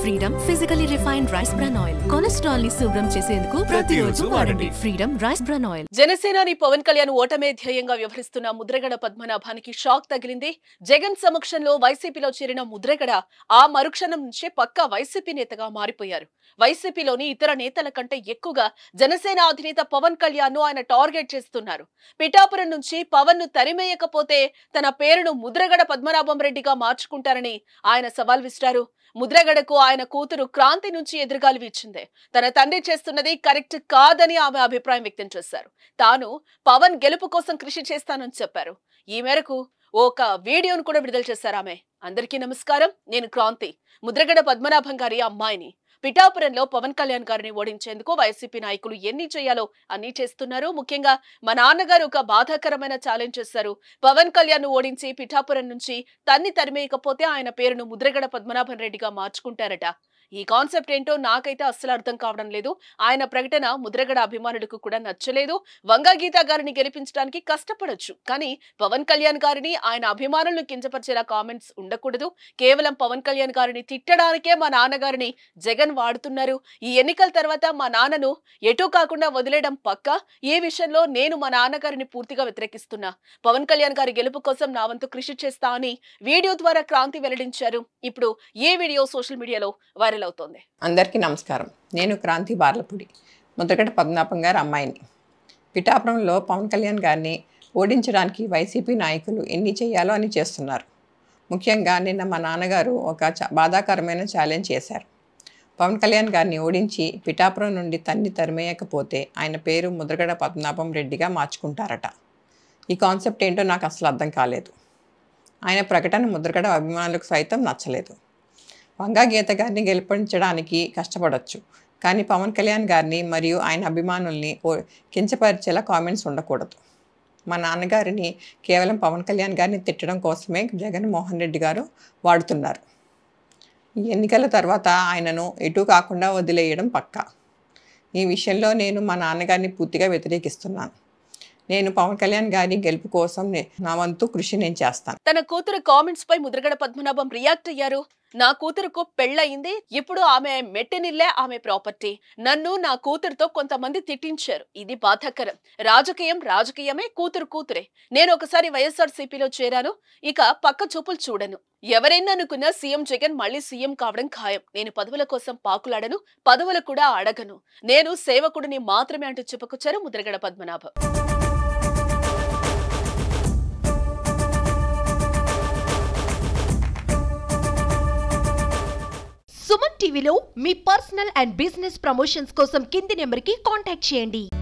Freedom physically refined rice bran oil cholesterol ని శుభ్రం చేసేందుకు ప్రతిరోజు వాడండి ఫ్రీడమ్ రైస్ బ్రాన్ ఆయిల్. జనసేనాని పవన్ కళ్యాణ్ ఓటమే ధ్యేయంగా వ్యవహరిస్తున్న ముద్రగడ పద్మనాభానికి షాక్ తగిలింది. జగన్ సమక్షంలో వైసీపీలో చేరిన ముద్రగడ ఆ మరుక్షణం నుంచే పక్కా వైసీపీ నేతగా మారిపోయారు. వైసీపీలోని ఇతర నేతల కంటే ఎక్కువగా జనసేన అధినేత పవన్ కళ్యాణ్ ను ఆయన టార్గెట్ చేస్తున్నారు. పిఠాపురం నుంచి పవన్ ను తరిమేయకపోతే తన పేరును ముద్రగడ పద్మనాభం రెడ్డిగా మార్చుకుంటారని ఆయన సవాల్ విసిరారు. ముద్రగడకు ఆయన కూతురు క్రాంతి నుంచి ఎదురుగాలి వీచింది. తన తండ్రి చేస్తున్నది కరెక్ట్ కాదని ఆమె అభిప్రాయం వ్యక్తం చేశారు. తాను పవన్ గెలుపు కోసం కృషి చేస్తానని చెప్పారు. ఈ మేరకు ఒక వీడియోను కూడా విడుదల చేశారు ఆమె. అందరికీ నమస్కారం, నేను క్రాంతి, ముద్రగడ పద్మనాభం గారి అమ్మాయిని. పిఠాపురంలో పవన్ కళ్యాణ్ గారిని ఓడించేందుకు వైసీపీ నాయకులు ఎన్ని చేయాలో అన్ని చేస్తున్నారు. ముఖ్యంగా మా నాన్నగారు ఒక బాధాకరమైన ఛాలెంజ్ చేశారు. పవన్ కళ్యాణ్ ను ఓడించి పిఠాపురం నుంచి తన్ని తరిమేయకపోతే ఆయన పేరును ముద్రగడ పద్మనాభం రెడ్డిగా మార్చుకుంటారట. ఈ కాన్సెప్ట్ ఏంటో నాకైతే అస్సలు అర్థం కావడం లేదు. ఆయన ప్రకటన ముద్రగడ అభిమానులకు కూడా నచ్చలేదు. వంగా గీత గారిని గెలిపించడానికి కష్టపడొచ్చు, కానీ పవన్ కళ్యాణ్ గారిని, ఆయన అభిమానులను కించపరిచేలా కామెంట్స్ ఉండకూడదు. కేవలం పవన్ కళ్యాణ్ గారిని తిట్టడానికే మా నాన్నగారిని జగన్ వాడుతున్నారు. ఈ ఎన్నికల తర్వాత మా నాన్నను ఎటూ కాకుండా వదిలేయడం పక్కా. ఈ విషయంలో నేను మా నాన్నగారిని పూర్తిగా వ్యతిరేకిస్తున్నా. పవన్ కళ్యాణ్ గారి గెలుపు కోసం నా వంతు కృషి చేస్తా అని వీడియో ద్వారా క్రాంతి వెల్లడించారు. ఇప్పుడు ఈ వీడియో సోషల్ మీడియాలో వైరల్ అవుతోంది. అందరికీ నమస్కారం, నేను క్రాంతి బార్లపూడి, ముద్రగడ పద్మనాభం గారి అమ్మాయిని. పిఠాపురంలో పవన్ కళ్యాణ్ గారిని ఓడించడానికి వైసీపీ నాయకులు ఎన్ని చేయాలో అని చేస్తున్నారు. ముఖ్యంగా నిన్న మా నాన్నగారు ఒక బాధాకరమైన ఛాలెంజ్ చేశారు. పవన్ కళ్యాణ్ గారిని ఓడించి పిఠాపురం నుండి తన్ని తరిమేయకపోతే ఆయన పేరు ముద్రగడ పద్మనాభం రెడ్డిగా మార్చుకుంటారట. ఈ కాన్సెప్ట్ ఏంటో నాకు అసలు అర్థం కాలేదు. ఆయన ప్రకటన ముద్రగడ అభిమానులకు సైతం నచ్చలేదు. వంగా గీత గారిని గెలిపించడానికి కష్టపడవచ్చు, కానీ పవన్ కళ్యాణ్ గారిని మరియు ఆయన అభిమానుల్ని కించపరిచేలా కామెంట్స్ ఉండకూడదు. మా నాన్నగారిని కేవలం పవన్ కళ్యాణ్ గారిని తిట్టడం కోసమే జగన్మోహన్ రెడ్డి గారు వాడుతున్నారు. ఈ ఎన్నికల తర్వాత ఆయనను ఎటూ కాకుండా వదిలేయడం పక్కా. ఈ విషయంలో నేను మా నాన్నగారిని పూర్తిగా వ్యతిరేకిస్తున్నాను. నేను పవన్ కళ్యాణ్ గారి గెలుపు కోసం నా వంతు కృషి నేను చేస్తాను. తన కూతురు కామెంట్స్ పై ముద్రగడ పద్మనాభం రియాక్ట్ అయ్యారు. నా కూతురుకు పెళ్ళయింది, ఇప్పుడు ఆమె మెట్టినిల్లే ఆమె ప్రాపర్టీ. నన్ను నా కూతురుతో కొంతమంది తిట్టించారు. ఇది బాధాకరం. రాజకీయం రాజకీయమే, కూతురు కూతురే. నేను ఒకసారి వైఎస్ఆర్సీపీలో చేరాను, ఇక పక్క చూపులు చూడను. ఎవరైనా అనుకున్నా సీఎం జగన్ మళ్లీ సీఎం కావడం ఖాయం. నేను పదవుల కోసం పాకులాడను, పదవులు కూడా అడగను. నేను సేవకుడిని మాత్రమే అంటూ చెప్పుకొచ్చారు ముద్రగడ పద్మనాభం. సుమన్ టీవీలో మీ పర్సనల్ అండ్ బిజినెస్ ప్రమోషన్స్ కోసం కింది నెంబర్కి కాంటాక్ట్ చేయండి.